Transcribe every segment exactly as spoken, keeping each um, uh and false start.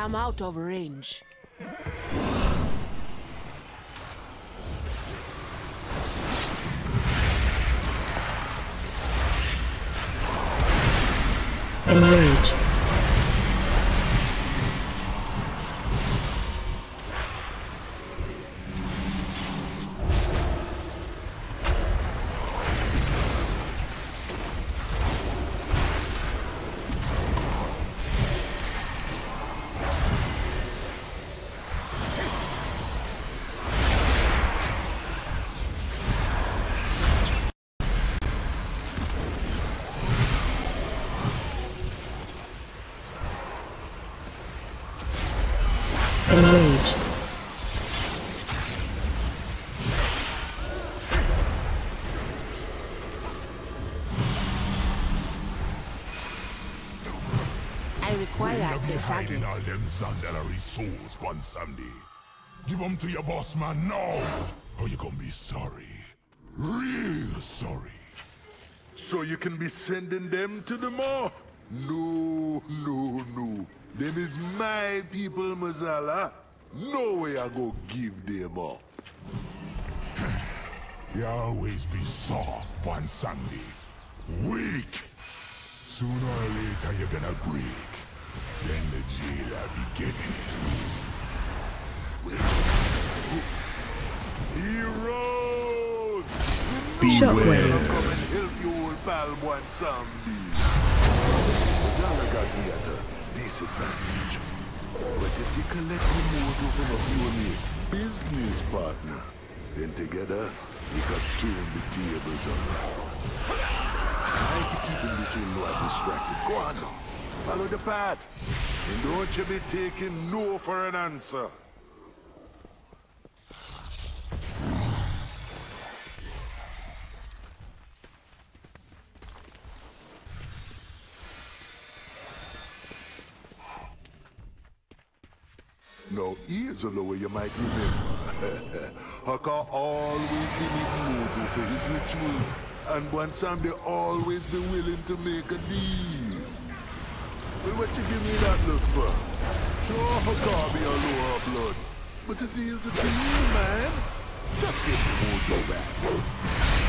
am out of range. Enrage. Enrage. I require You're a hiding target. all them Zandalary souls one Sunday. Give them to your boss man now, or you're gonna be sorry. Real sorry. So you can be sending them to the mall? No, no, no. Them is my people, Mazala. No way I go give them up. You always be soft one Sunday. Weak. Sooner or later you're gonna break. Then the jailer be getting it. Heroes! Shockwave. I'll come and help you, old pal, one Sunday. Mazala got me at a disadvantage. But if you collect the mojo from a few business partner, then together we can turn the tables around. I be keeping this old lord distracted. Go on, follow the path. And don't you be taking no for an answer. Now, here's a lower you might remember. Haka always been mojo for his rituals, and one time they always be willing to make a deal. Well, what you give me that look for? Sure, Haka be a lower blood, but the deal's a deal, man. Just get the mojo back.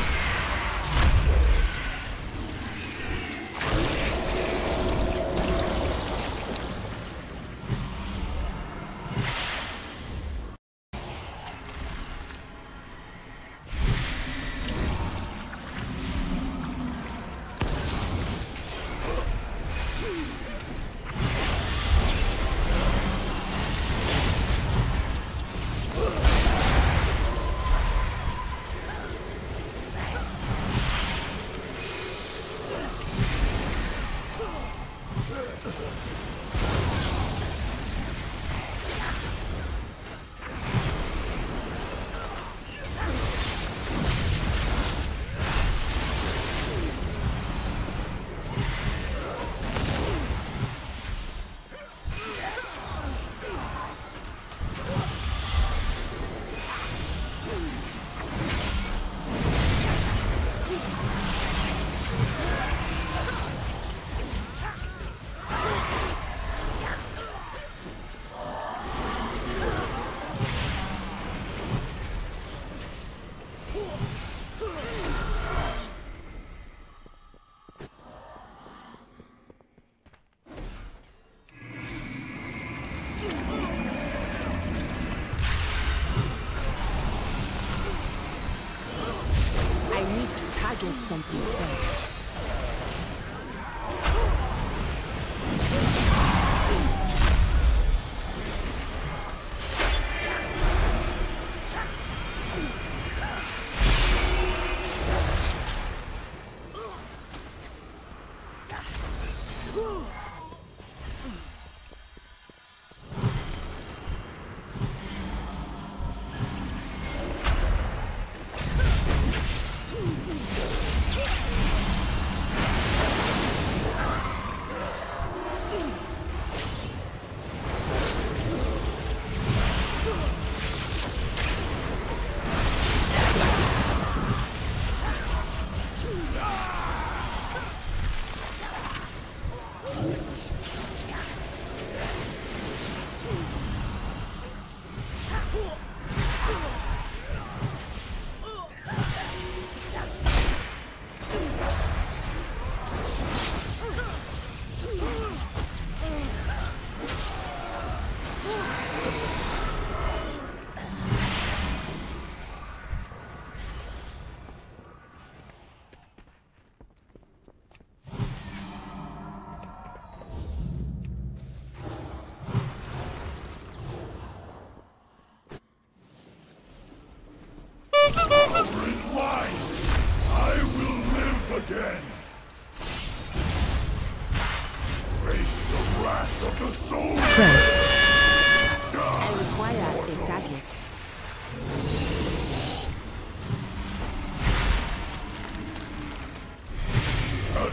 Get something first.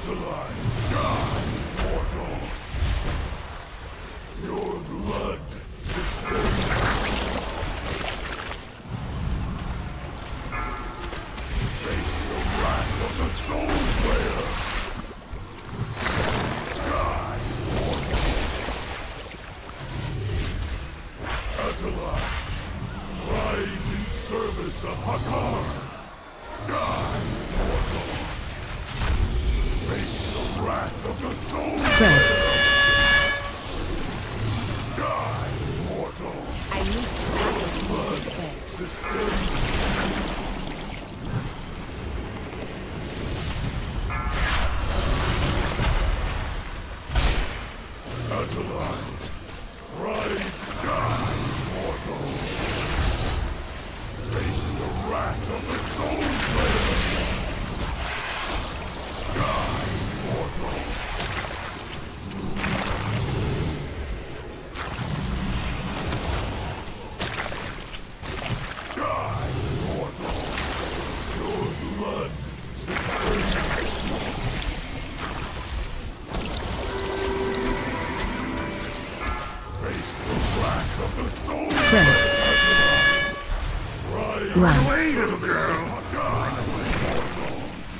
Attalai, God, mortal. Your blood sustains. Face the wrath of the Soul Slayer. God, mortal. Attalai, rise in service of Hakar. God, mortal. Face the wrath of the Soul Spread. God, mortal. I need to target something first. Sustain. Attalai, rise, God, mortal. Face the wrath of the Soul Slayer. God, mortal. God, mortal. Your blood sustains. Face the wrath of the Soul Spread. Rise, Run. away, little girl. God, mortal.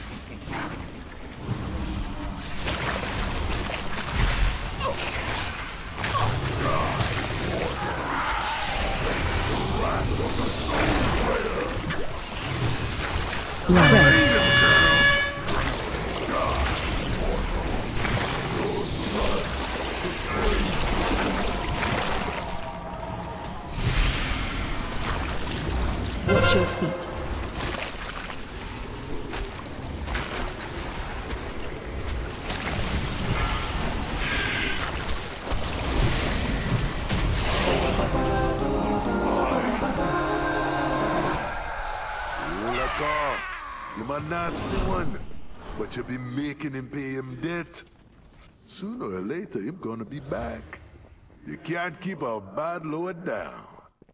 Spread. Watch your feet. Look off. You're a nasty one. But you be making him pay him debt. Sooner or later, him gonna be back. You can't keep a bad lord down.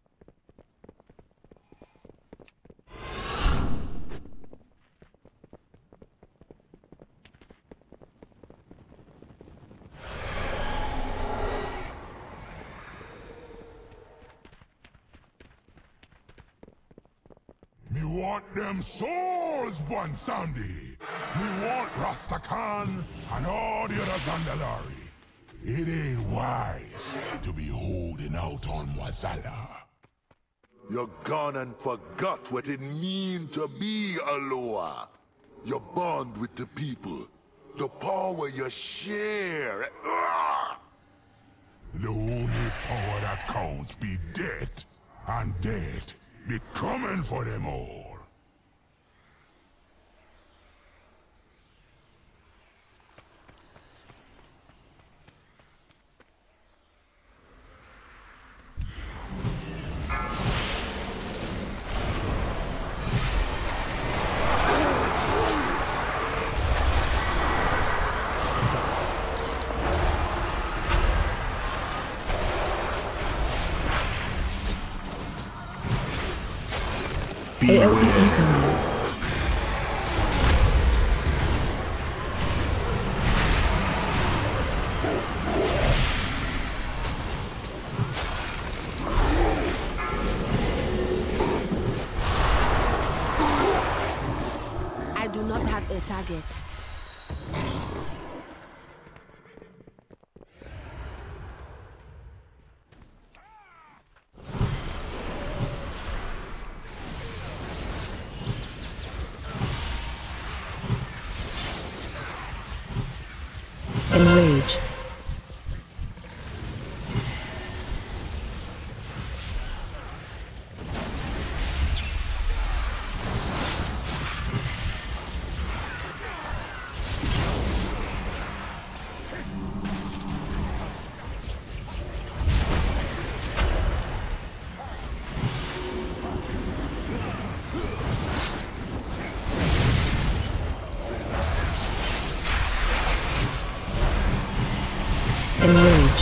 Me want them souls, Bonsandi. Me want Rastakhan and all the others on the lorry. It ain't wise to be holding out on Mwazala. You're gone and forgot what it means to be Aloha. You bond with the people. The power you share. Ah! The only power that counts be death, and death be coming for them all. A O E incoming. I do not have a target. Enrage. Enrage.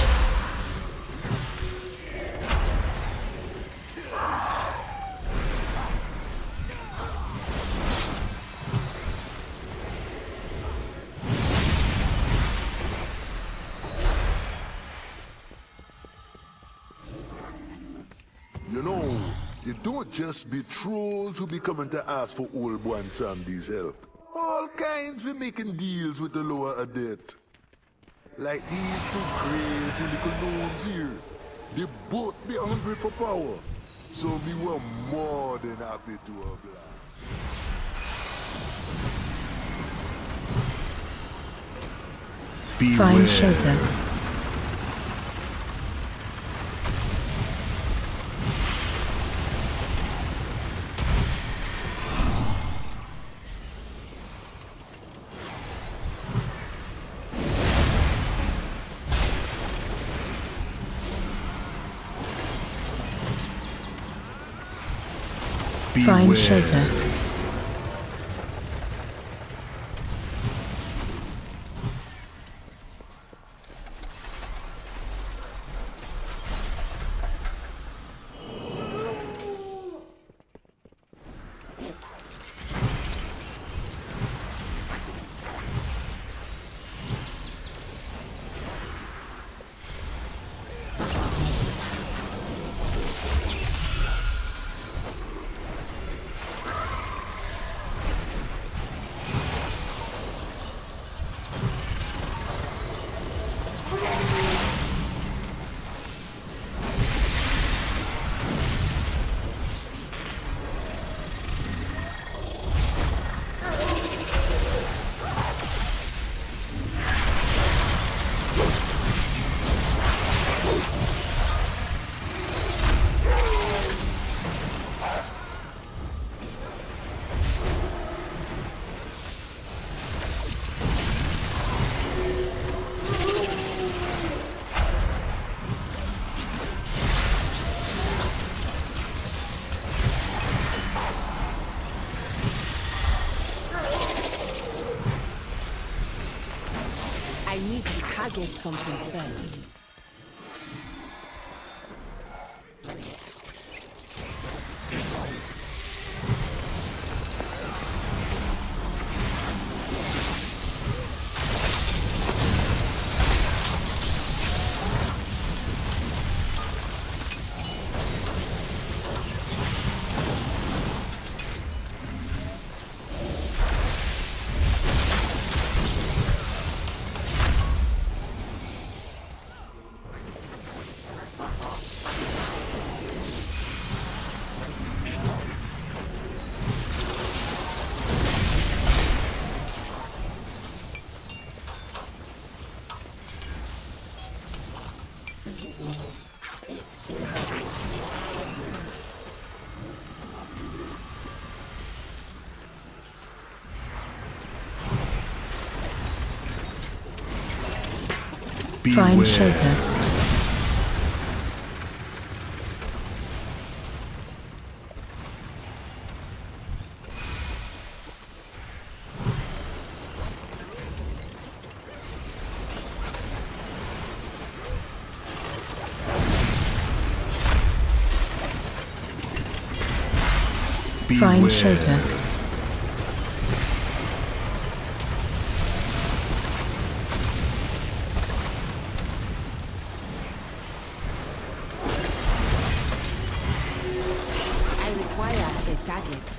don't just be trolls who be coming to ask for old Bwan Samdi's help. All kinds be making deals with the lower adept. Like these two crazy little gnomes here. They both be hungry for power. So me were more than happy to oblige. Find shelter. Find shelter. I need to target something first. Find shelter. Find shelter. I require a target.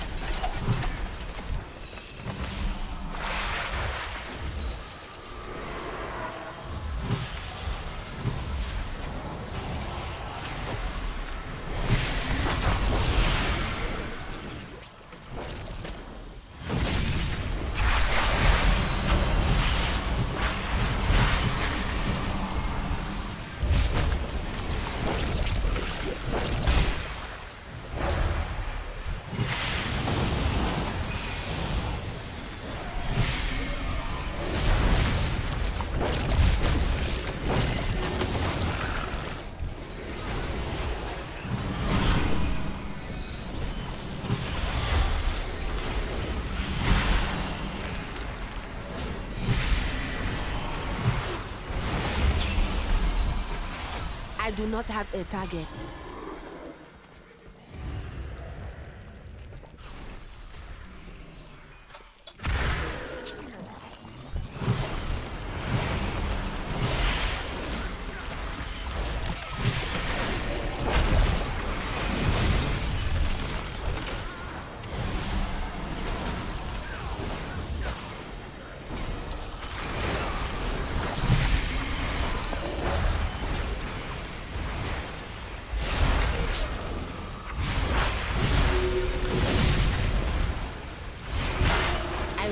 I do not have a target.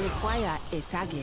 require a target.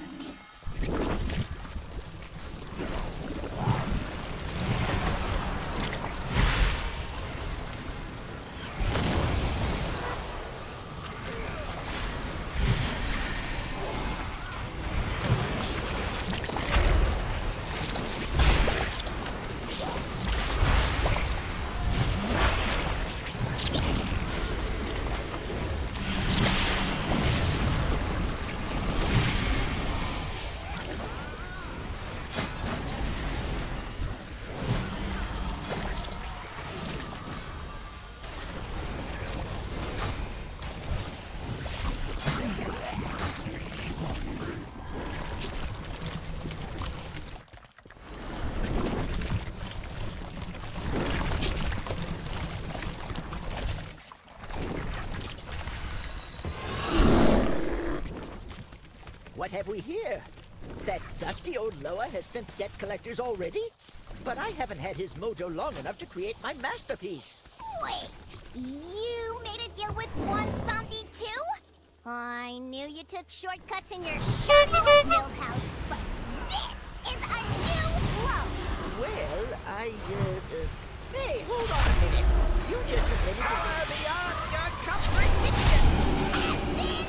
What have we here? That dusty old Loa has sent debt collectors already? But I haven't had his mojo long enough to create my masterpiece. Wait, you made a deal with one zombie too? I knew you took shortcuts in your shoddy old mill house, but this is a new low. Well, I, uh, uh... Hey, hold on a minute. You just admitted to power beyond your comprehension. And then...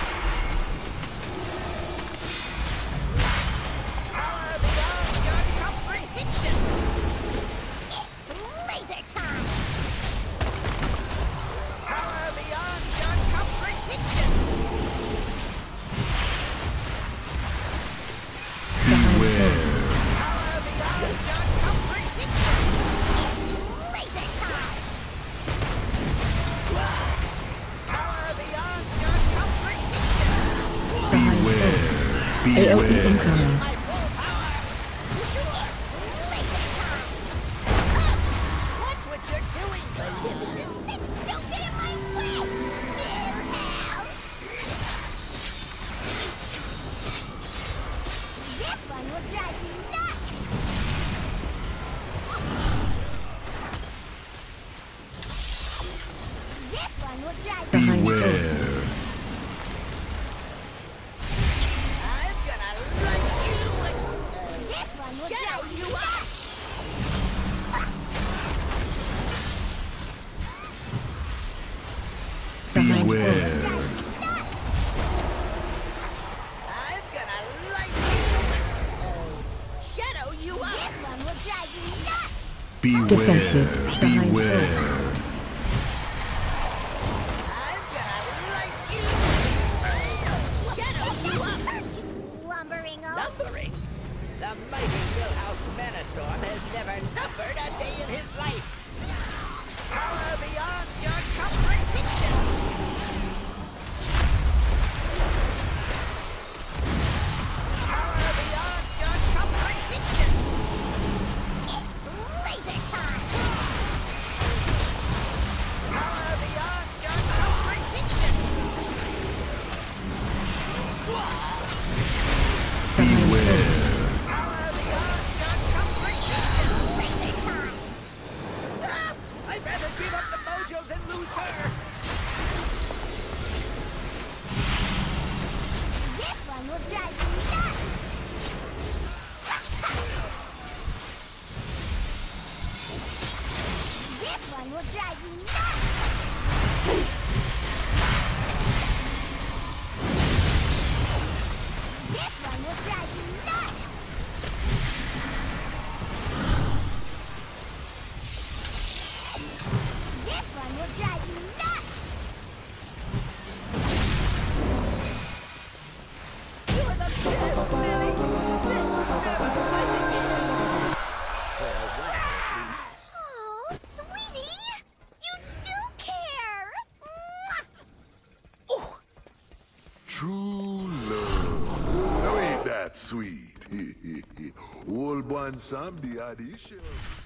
Power beyond your comprehension. It's laser time. Power beyond your comprehension. Beware. Power beyond your comprehension. Laser time. Power beyond your comprehension. Behind close. A O E incoming. My full power. Sure. Laser time. Watch what you're doing, Magnificent. Then don't get in my way, Millhouse. This one will drive you nuts. This one will drive you Behind Beware. close. I'm gonna light you. This one will Shadow drive you you up. nuts. Behind Beware. close. Drive you nuts. I'm gonna light you. Shadow you up. This one will drive you nuts. Beware. Defensive. Behind Beware. close. I'm gonna light you. Shadow you up. Hurt you, lumbering oaf. Numbering. The mighty Millhouse Manastorm has never numbered a day in his life. Power beyond your comprehension. Power beyond your comprehension. It's laser time. Power beyond your comprehension. Behind close. Power beyond your comprehension. Laser time. Stop! I'd rather give up the mojo than lose her. This one will drive you nuts. This one will drive you nuts. This one will drive you nuts. This one will drive you nuts. You're the best, Lily. Let's never fight again. For a while, at least. Oh, sweetie, you do care. Mwah! True love. Now ain't that sweet? Old Bon Samdi addition.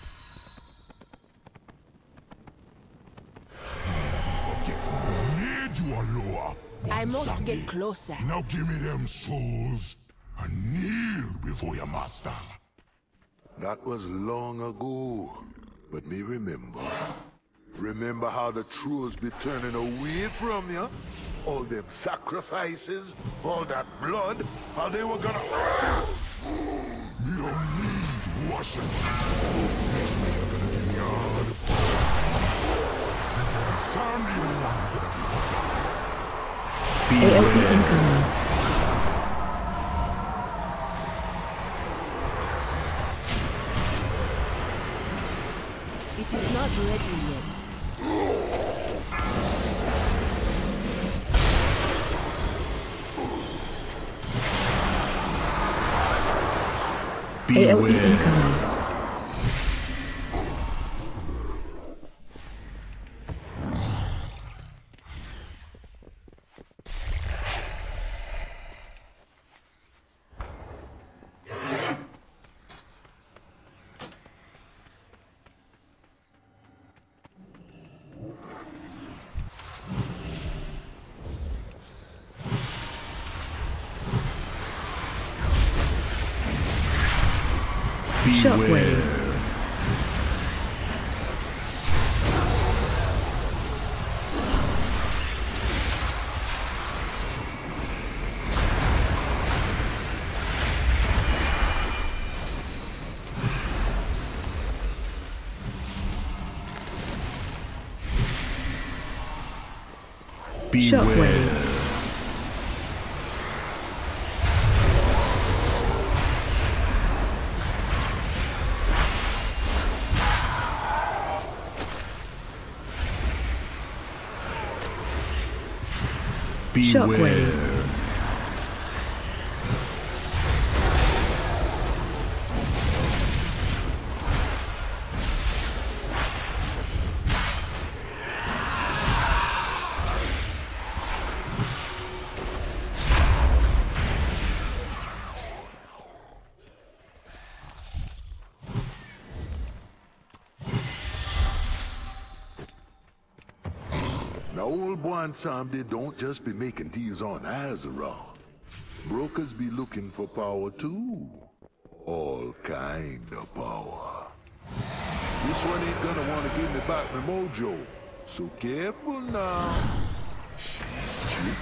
Need you a lower. I must Sandy. get closer. Now give me them souls and kneel before your master. That was long ago, but me remember. Remember how the trolls be turning away from you? All them sacrifices, all that blood, how they were gonna... You don't need washing. You're gonna give me all the power. Sandy the one. A O E incoming. It is not ready yet. A O E incoming. Shockwave. Shockwave. Shockwave. Now, old Bwansamdi don't just be making deals on Azeroth. Brokers be looking for power too. All kind of power. This one ain't gonna want to give me back my mojo. So careful now. She's tricky.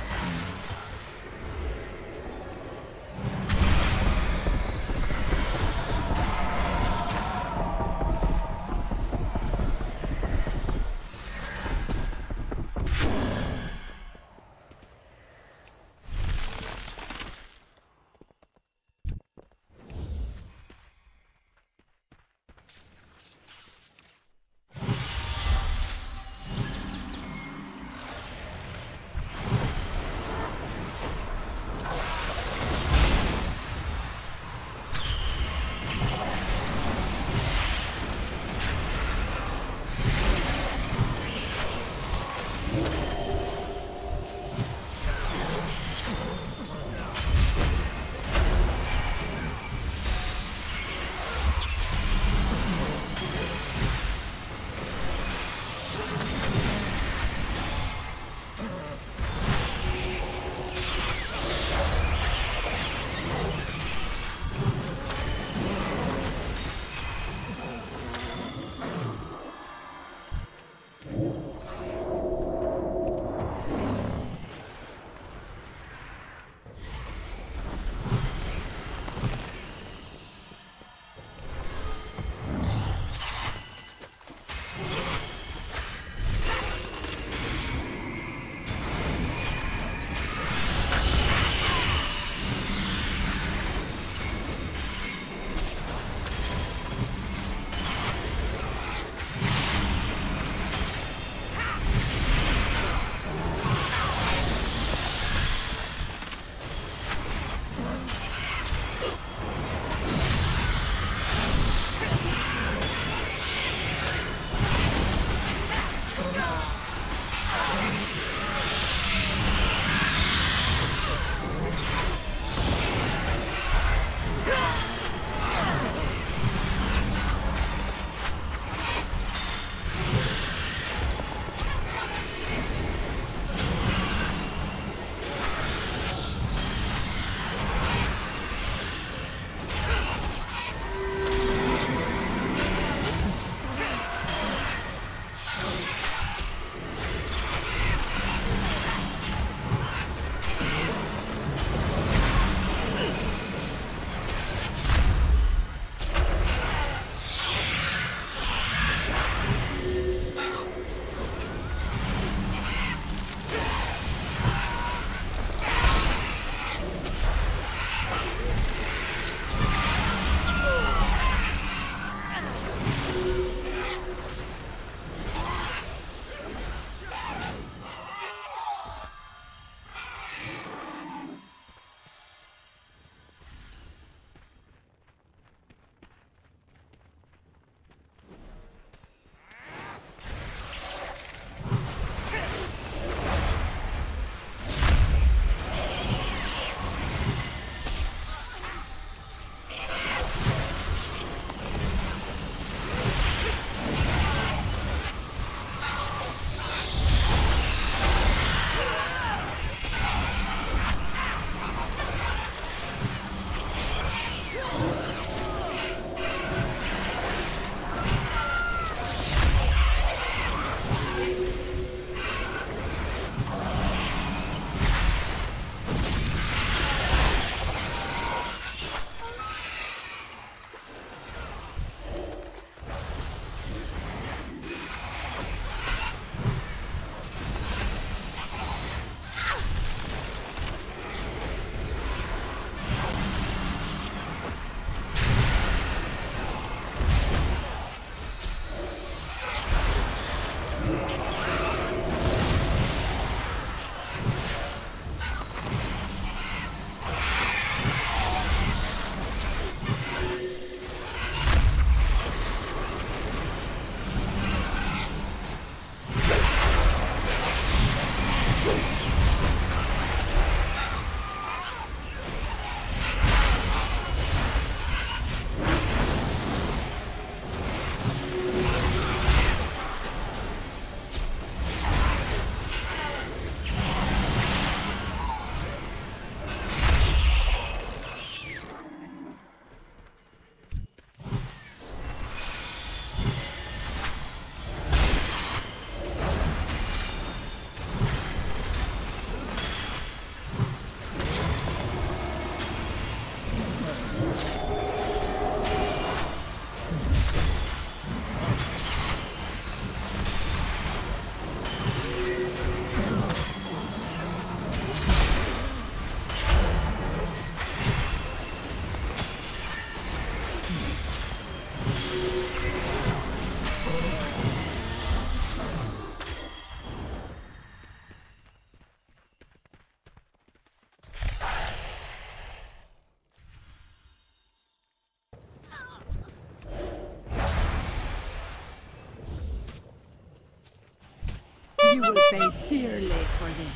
will pay dearly for this.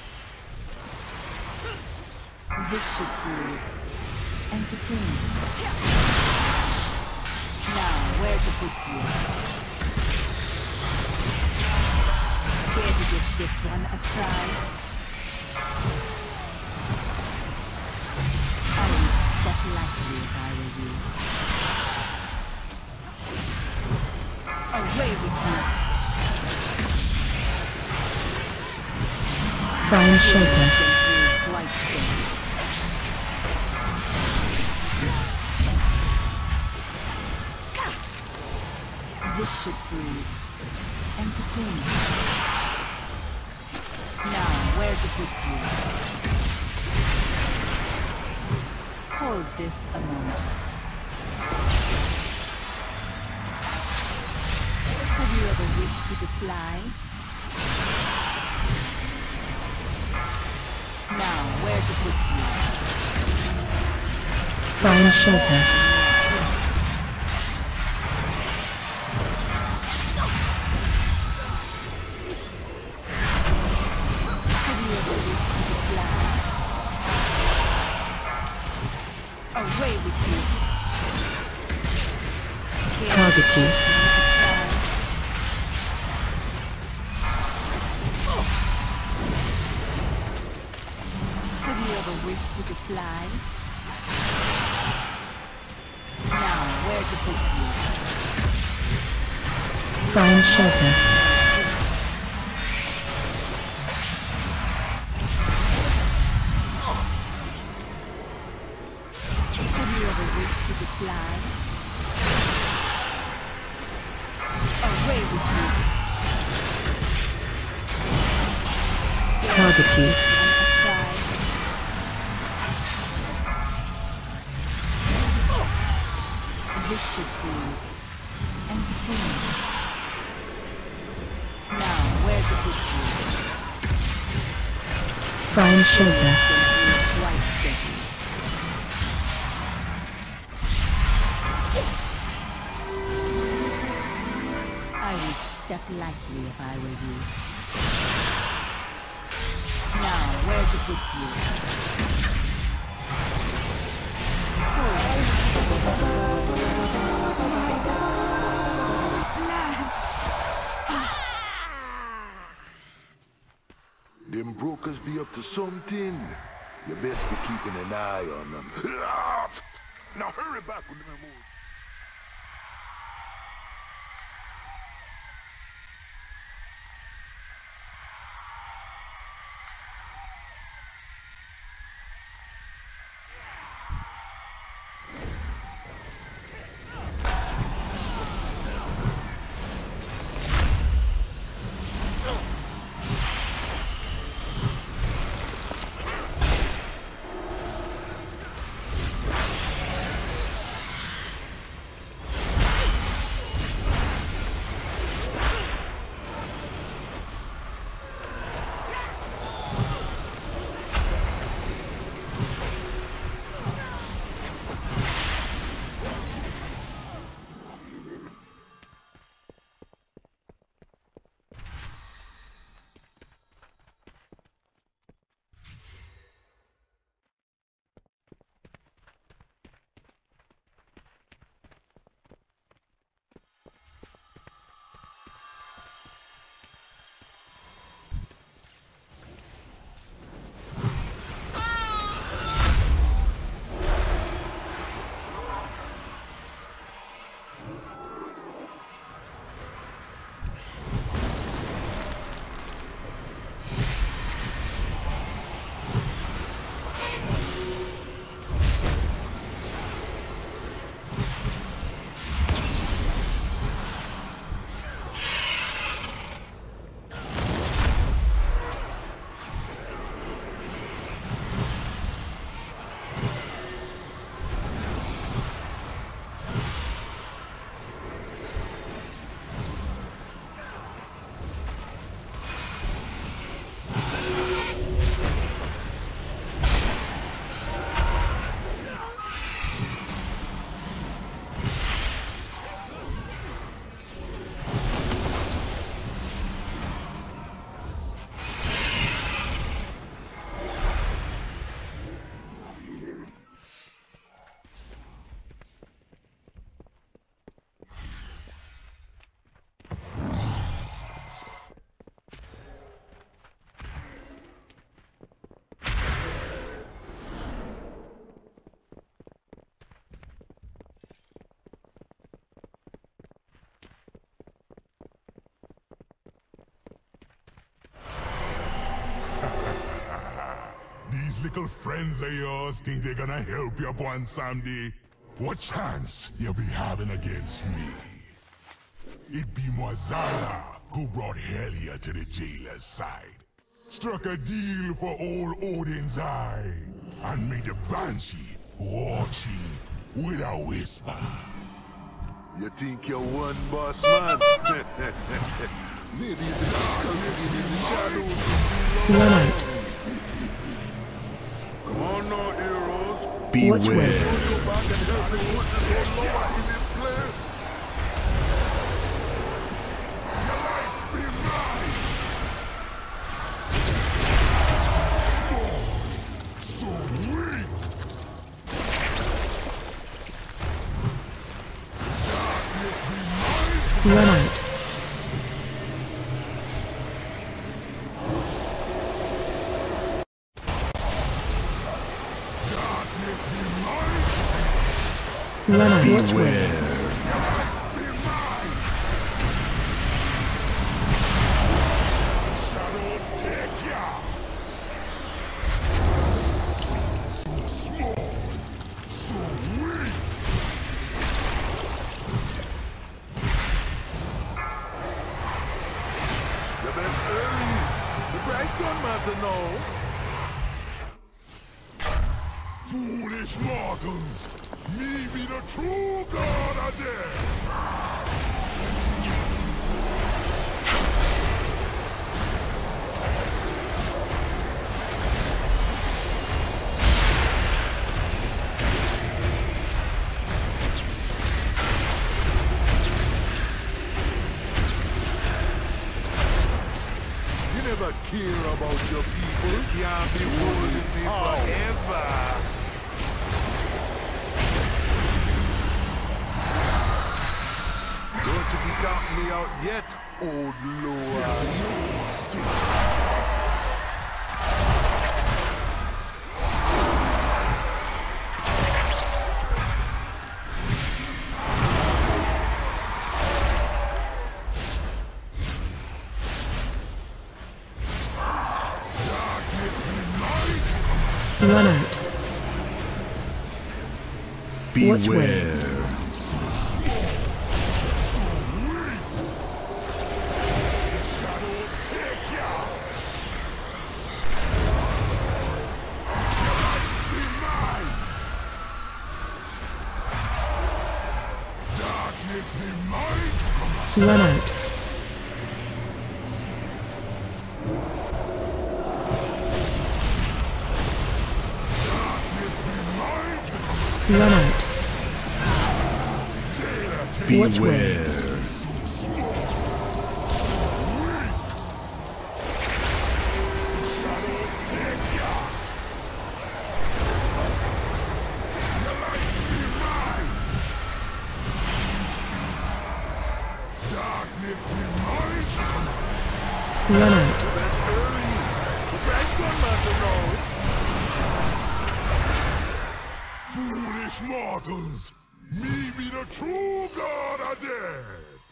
This should prove entertaining. Now, where to put you? Care to give this one a try? I would step lightly if I were you. Away with you! Find shelter. Quite dead. This should prove entertaining. Now, where to put you? Hold this a moment. Have you ever wished you could fly? Now, where to put you? Find shelter. Have you ever wished you could fly? Away with you. Target you. Have you ever wished you could fly? Now, where to put you? Find shelter. Have you ever wished you could fly? Away with you. Target you. Try. This should be entertaining. Now, where to put you? Find shelter. Quite deadly. I would step lightly if I were you. Now, where to put you? Them brokers be up to something. You best be keeping an eye on them. Now hurry back with them move. little friends of yours think they're gonna help you one someday? What chance you be having against me? It be Mwazala who brought Helia to the jailer's side. Struck a deal for old Odin's eye, and made the Banshee watch you with a whisper. You think you're one boss man? Maybe you've been scurrying in the shadows for too long. Run out. Come on now, heroes. Watch Go where? back and help me put this whole lower in its place. Your life be mine! So weak! Darkness be mine! Run out. Darkness be mine! Run out. Watch where? Be mine! Shadows take ya! So small, so weak! You best hurry. The price don't matter now. Foolish mortals! Me be the true god of death! You never care about your people. You can't be holding me forever. Don't you be counting me out yet, old Loa. Run out. Watch where? Shadows take ya! Be mine! Darkness be mine! Run out. Darkness be mine! Run out. Jailer take Watch where? so small, so weak! Shadows take ya! Your life be mine! Darkness be mine! Run out. Best hurry. The price don't matter now. Foolish mortals! Me be the true god of death!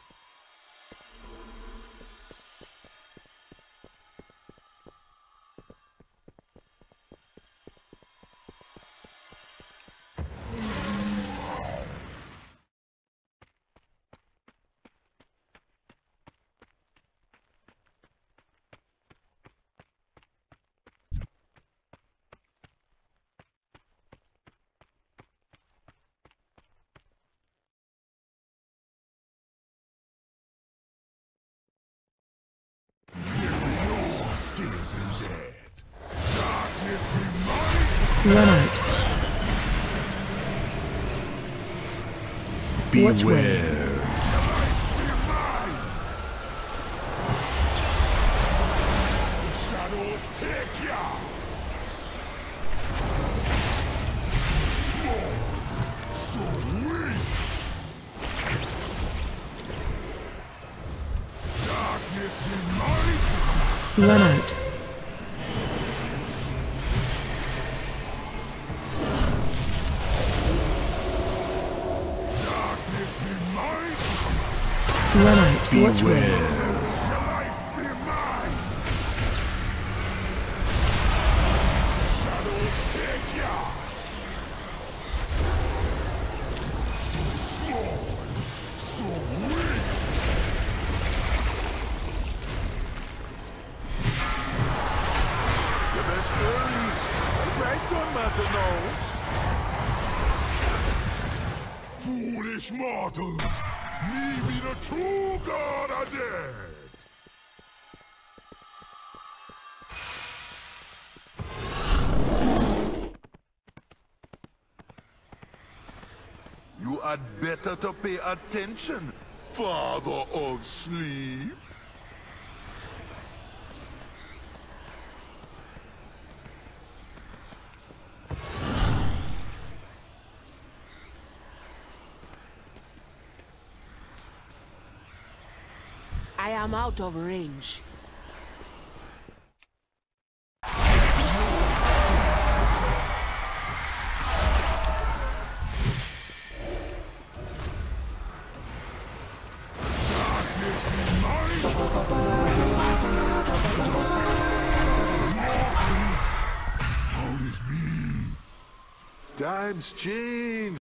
Skills in dead. Darkness be mine! Run out. Watch where? Shadows take ya! Small, so weak! Darkness be mine! Run out. Darkness be mine! Run out. Watch where? Your life be mine! Shadows Foolish mortals! Me be the true god of death! You had better to pay attention, Father of Sleep. I am out of range. How this be? Times change.